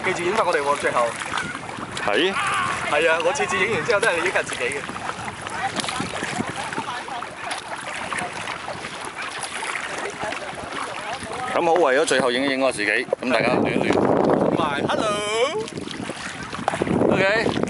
記住影翻我哋喎，最後。 係。 係啊，我次次影完之後都係你影緊自己嘅。 咁好，為咗最後影一影我自己，咁大家亂一亂。 同埋 ，hello。OK。